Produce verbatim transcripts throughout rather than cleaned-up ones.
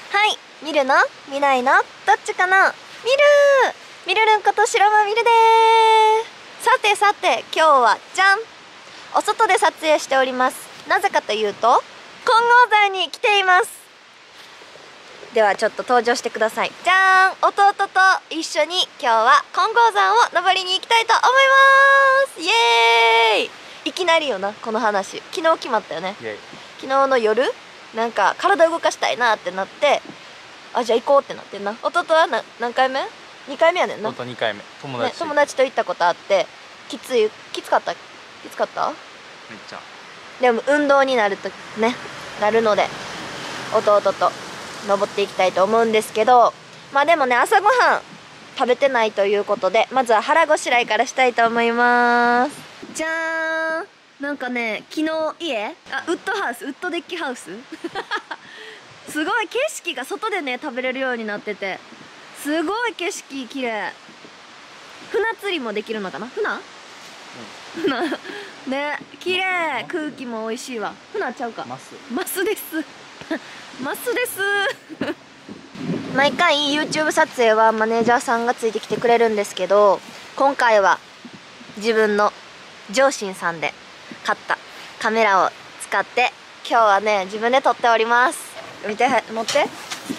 はい、ミルの見ないのどっちかな。ミルミルルンこと白間ミルでーす。さてさて、今日はじゃん、お外で撮影しております。なぜかというと、金剛山に来ています。ではちょっと登場してください。じゃーん、弟と一緒に今日は金剛山を登りに行きたいと思います。イエーイ。いきなりよな、この話。昨日決まったよね。昨日の夜なんか体動かしたいなってなって、あ、じゃあ行こうってなってんな。弟はな何回目 ?に 回目やねんな。 弟にかいめ。友達、 ね、友達と行ったことあって、きつい、きつかったきつかっためっちゃ。 でも運動になるとね、なるので弟と登っていきたいと思うんですけど、まあでもね、朝ごはん食べてないということで、まずは腹ごしらえからしたいと思います。じゃーん、なんかね、昨日家あウッドハウスウッドデッキハウスすごい景色が外でね食べれるようになってて、すごい景色綺麗。船釣りもできるのかな。船、うん、船ね、綺麗。空気も美味しいわ。船ちゃうか、マスマスですマスです毎回 YouTube 撮影はマネージャーさんがついてきてくれるんですけど、今回は自分の上信さんで買ったカメラを使って今日はね自分で撮っております。見て、持って持ってこれ。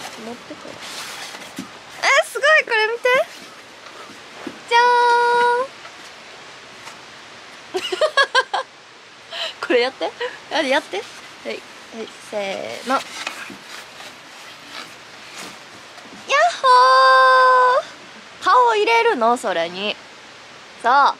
え、すごい、これ見て。じゃーんこれやって、あれやって、はいはい、せーの。やっほー。顔入れるのそれに。そうわ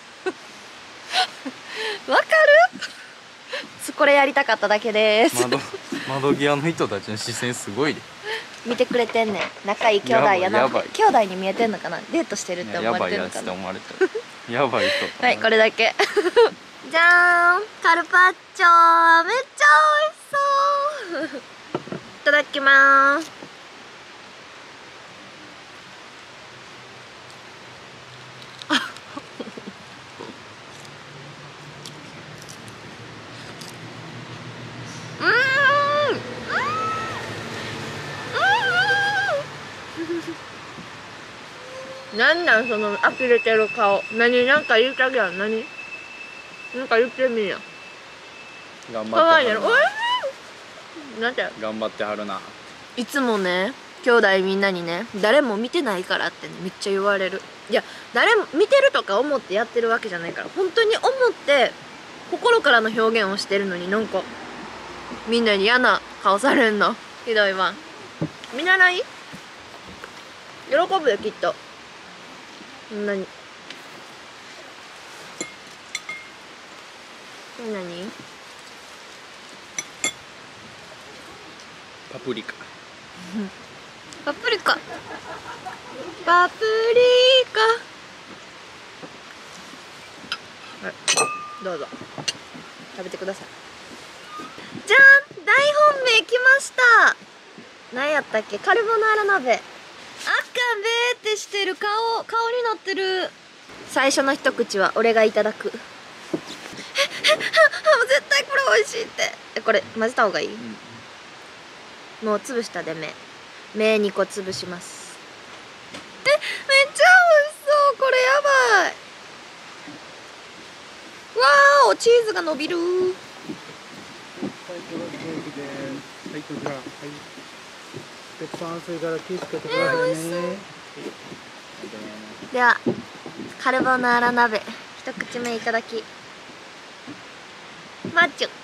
かるこれやりたかっただけです。 窓窓際の人たちの視線すごいで。 見てくれてんねん。仲いい兄弟やな。兄弟に見えてんのかな。デートしてるって思われてるのかな。 やばいやつって思われてる。やばい人。 はい、これだけじゃーん、カルパッチョ、めっちゃ美味しそういただきまーす。なんなんその呆れてる顔。何、なんか言いたげやん。何なんか言ってみんや。 頑張ってはるな。 おいしい。なんて頑張ってはるな。いつもね、兄弟みんなにね、誰も見てないからってね、めっちゃ言われる。いや、誰も見てるとか思ってやってるわけじゃないから、本当に思って心からの表現をしてるのに、なんかみんなに嫌な顔されんのひどいわ。見習い喜ぶよきっと。そんなに何パプリカパプリカパプリカ。はい、どうぞ食べてください。じゃーん、大本命きました。何やったっけ。カルボナーラ鍋。あっかんべーってしてる。顔顔になってる。最初の一口は俺がいただく。ええ、絶対これ美味しいって。え、これ混ぜた方がいい、うん、もう潰したで目目にこ潰します。え、めっちゃ美味しそう。これやばい。わーお、チーズが伸びる。はい、 こちら、はい。鉄板それから気をつけてくださいね。 ではカルボナーラ鍋一口目いただきマッチョ。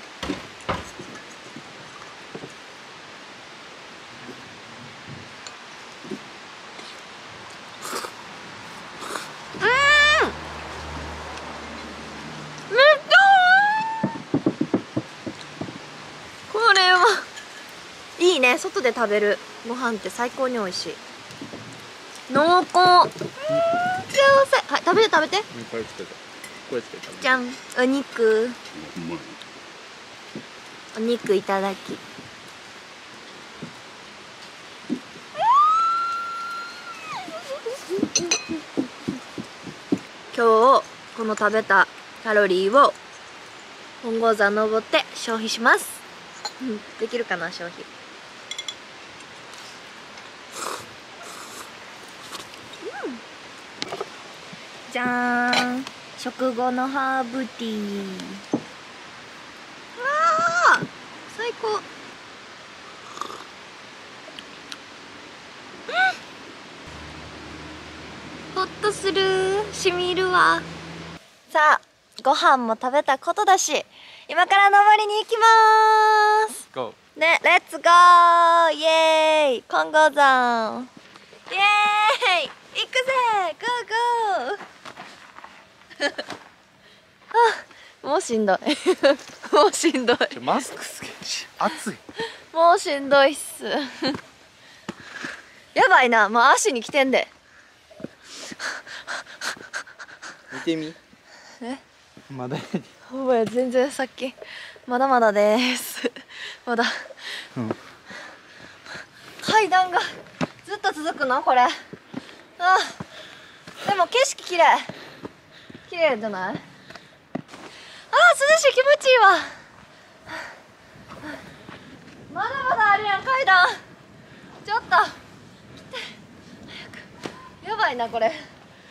いいね、外で食べるご飯って最高に美味しい。濃厚。幸せ。はい、食べて食べて。 これつけて、これつけて。 じゃん、お肉。お肉いただき。今日この食べたカロリーを金剛山登って消費します。できるかな消費。 じゃーん、食後のハーブティー。わー、最高。うん、ほっとする、しみるわ。さあ、ご飯も食べたことだし、今から登りに行きまーす。 ゴね、レッツゴー、イエーイ、金剛山、イエーイ、行くぜ、ゴーゴー。あ、もうしんどい。もうしんどい。 ーマスクつけるし暑い。 もうしんどいっす。やばいな、もう足に来てんで。 見てみ。 え、 まだやで。 ほんまや、全然さっき。まだまだです。まだ。 うん。 階段がずっと続くのこれ。あ、でも景色きれい。綺麗じゃない？あー、涼しい、気持ちいいわ。まだまだあるやん、階段。ちょっと来て、早く。やばいなこれ。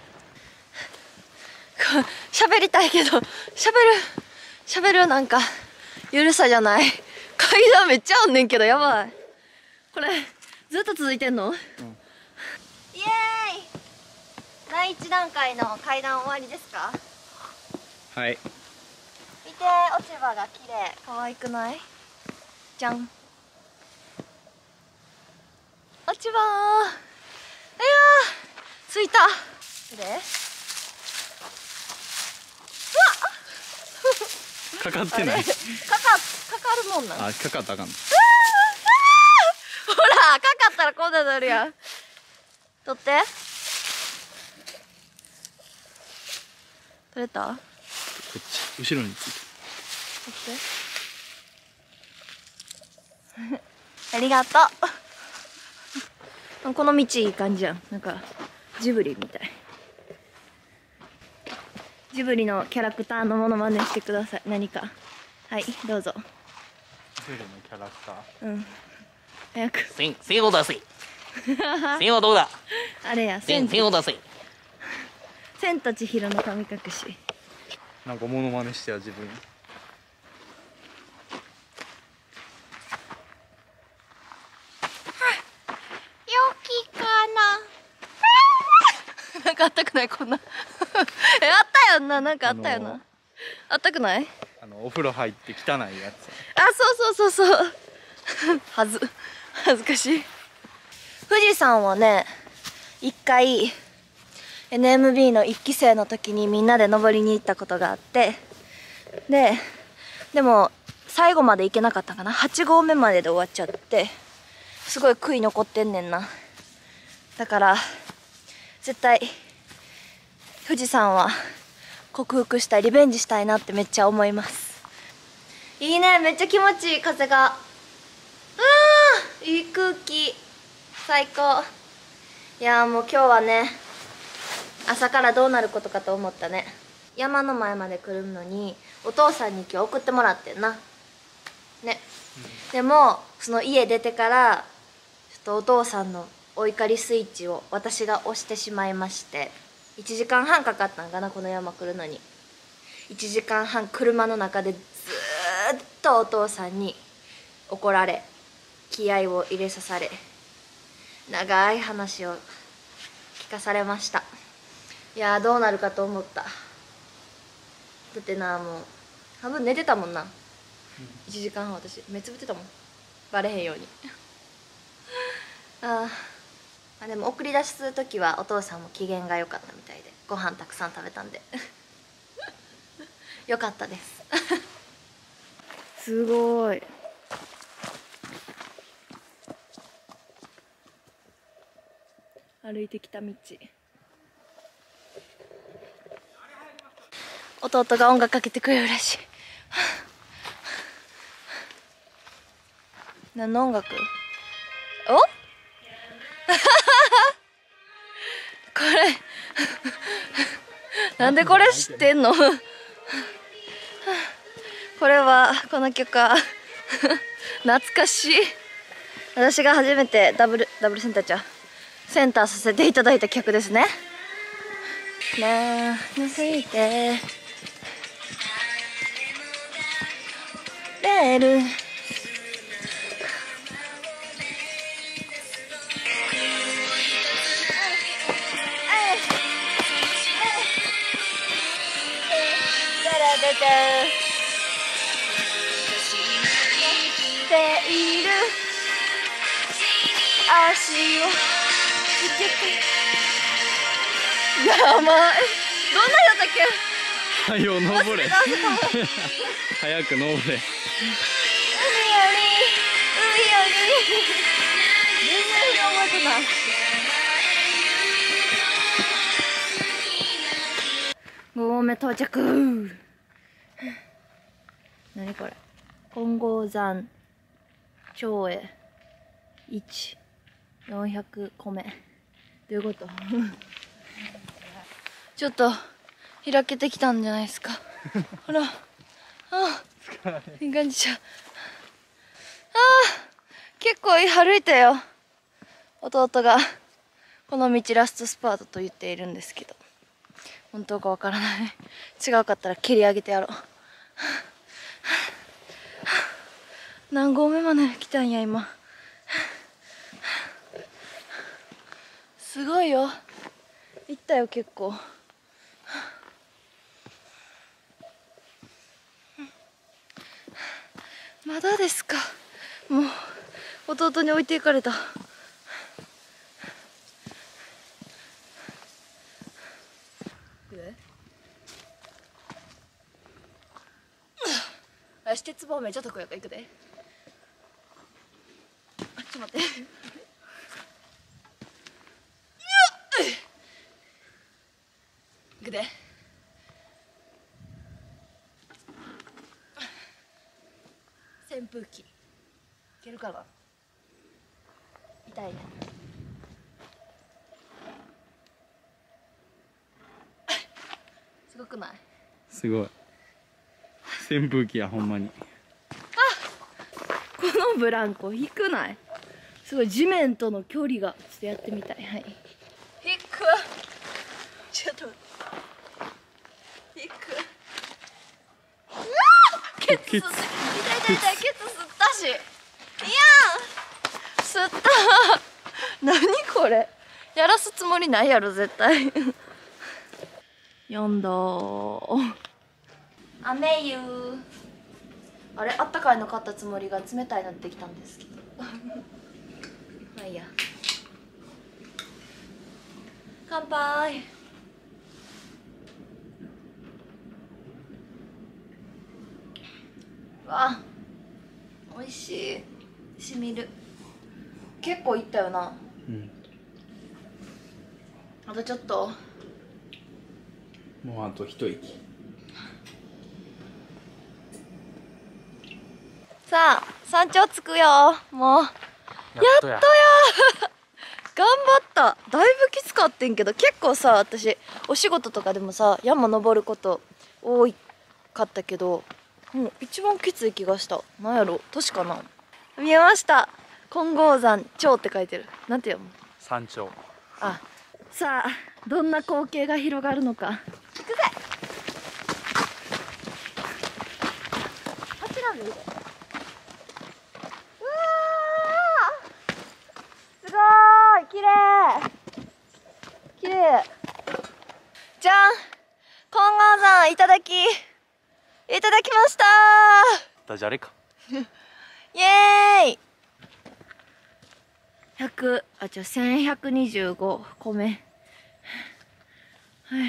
喋りたいけど、喋る喋るなんかゆるさじゃない。階段めっちゃあんねんけど、やばい。これずっと続いてんの？うん、イエーイ。第一段階の階段終わりですか？ はい。 見て、落ち葉が綺麗、可愛くない？じゃん。落ち葉ー。いやー、着いた。で？ かかってない。 かか、かかるもんなん。 あ、かかったらあかん。 ほら、かかったらこんななるやん。取って。取れた？ こっち、後ろについて。 取って。ありがとう。この道いい感じやん。なんかジブリみたい。ジブリのキャラクターのものまねしてください。何か。はい、どうぞ。 ジブリのキャラクター。 うん。早く。 線、線を出せ。線はどうだ。 あれや、 線、線を出せ。 千と千尋の神隠し。 なんかモノマネしてや自分。 陽気かな。なんかあったくない、こんな。え、あったよな、なんかあったよな。 あのー、 あったくない？ あのお風呂入って汚いやつ。 あ、そうそうそうそう。はず、恥ずかしい。富士山はね、一回 エヌエムビー の一期生の時にみんなで登りに行ったことがあって、で、でも最後まで行けなかったかな。はち合目までで終わっちゃって、すごい悔い残ってんねんな。だから絶対富士山は克服したい、リベンジしたいなってめっちゃ思います。いいね、めっちゃ気持ちいい、風が。あー、いい空気、最高。いやー、もう今日はね、朝からどうなることかと思ったね。山の前まで来るのにお父さんに今日送ってもらってんなね、うん、でもその家出てからちょっとお父さんのお怒りスイッチを私が押してしまいまして、いちじかんはんかかったんかな、この山来るのに。いちじかんはん車の中でずーっとお父さんに怒られ、気合を入れさされ、長い話を聞かされました。いやー、どうなるかと思った。だってな、もう半分寝てたもんな、うん、いちじかんはん私目つぶってたもん、バレへんように。ああ、でも送り出す時はお父さんも機嫌が良かったみたいで、ご飯たくさん食べたんでよかったですすごい。歩いてきた道、弟が音楽かけてくれるらしい。何の音楽？お？これなんでこれ知ってんの？これはこの曲は懐かしい。私が初めてダブルダブルセンターちゃうセンターさせていただいた曲ですね。 な抜いてレールている足をつけてやばい。どんなやったっけ。 はよ登れ早く登れ海より海より全然覚えてない。ご合目到着。何これ。金剛山町へいちよんひゃくこめ。どういうことちょっと開けてきたんじゃないですか。ほら、ああ、いい感じじゃん。ああ、結構歩いたよ。弟がこの道ラストスパートと言っているんですけど、本当かわからない。違うかったら蹴り上げてやろう。何合目まで来たんや今。すごいよ。行ったよ結構。まだですか。もう弟に置いていかれた。よし、鉄棒めっちゃ得意やから行くで。あ、ちょっと待って。行くで。扇風機いけるかな。痛いね。すごくない？ すごい。扇風機やほんまに。 このブランコ低くない？すごい地面との距離がちょっとやってみたい。はい。低く。ちょっと。低く。うわー！ケツ吸って。痛い痛い痛い。ケツ吸ったし。いやん。吸った。何これ。やらすつもりないやろ絶対。四度。雨湯。あれ、あったかいの買ったつもりが冷たいの出てきたんですけど。まあいいや。乾杯。わあ、美味しい。しみる。結構いったよな。 うん。 あとちょっと。 もうあと一息。 さあ、山頂着くよ。もう。やっとや。頑張った。だいぶきつかってんけど、結構さ、私お仕事とかでもさ、山登ること多かったけど、もう一番きつい気がした。なんやろ、年かな。見えました。金剛山頂って書いてる。なんて読む？ 山頂。 あ、さあ、どんな光景が広がるのか。行くぜ。あちら見る。すごーい、綺麗綺麗じゃん。金剛山いただきいただきましたダジャレか。 ー。イエーイ。ひゃくあじゃあせんひゃくにじゅうごこめ。はい、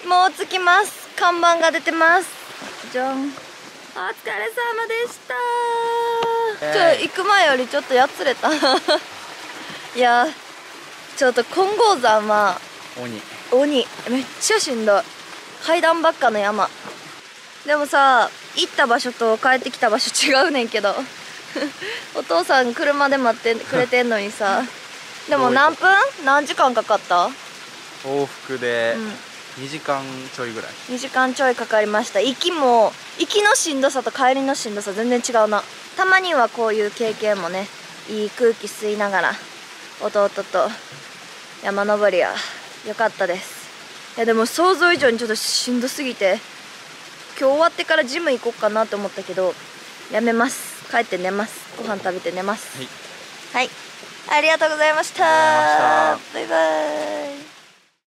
もう着きます。看板が出てます。じゃん。お疲れ様でしたー。ちょ行く前よりちょっとやつれた。いやちょっと金剛山は鬼鬼めっちゃしんどい。階段ばっかの山。でもさ、行った場所と帰ってきた場所違うねんけどお父さん車で待ってくれてんのにさでも何分何時間かかった？ 往復でうんにじかんちょいぐらい。 にじかんちょいかかりました。行きも行きのしんどさと帰りのしんどさ全然違うな。たまにはこういう経験もね、いい空気吸いながら弟と山登りは良かったです。 やでも想像以上にちょっとしんどすぎて、今日終わってからジム行こうかなと思ったけどやめます。帰って寝ます。ご飯食べて寝ます。 はい、 はい、ありがとうございました。 ありがとうございました。 バイバイ。